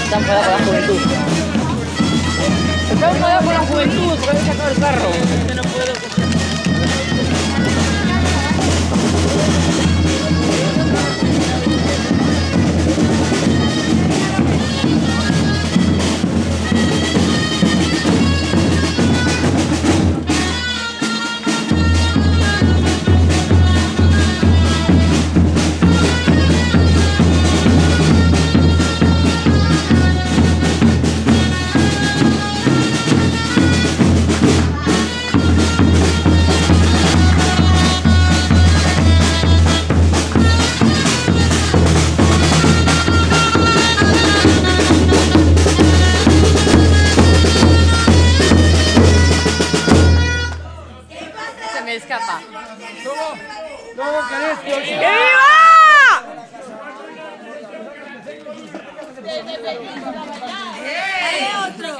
Está enfadada con la juventud. Está enfadada con la juventud, porque han sacado el carro. Es que no puedo coger. Me escapa. ¿Cómo querés que ¡Que viva! Otro.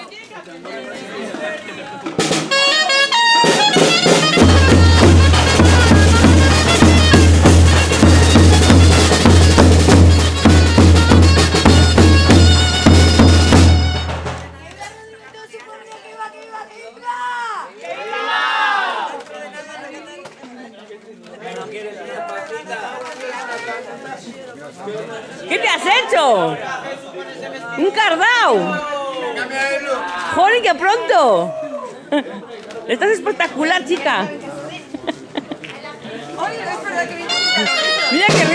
¿Qué te has hecho? ¡Un cardao! ¡Joder, qué pronto! Estás espectacular, chica. Mira que